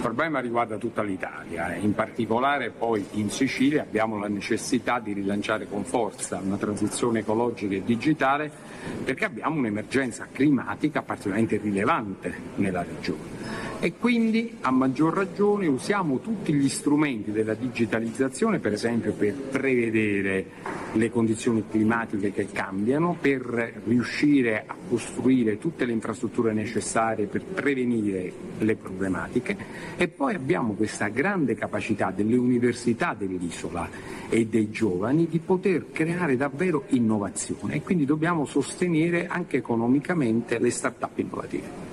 Il problema riguarda tutta l'Italia, in particolare poi in Sicilia abbiamo la necessità di rilanciare con forza una transizione ecologica e digitale perché abbiamo un'emergenza climatica particolarmente rilevante nella regione. E quindi a maggior ragione usiamo tutti gli strumenti della digitalizzazione, per esempio per prevedere le condizioni climatiche che cambiano, per riuscire a costruire tutte le infrastrutture necessarie per prevenire le problematiche, e poi abbiamo questa grande capacità delle università dell'isola e dei giovani di poter creare davvero innovazione, e quindi dobbiamo sostenere anche economicamente le start-up innovative.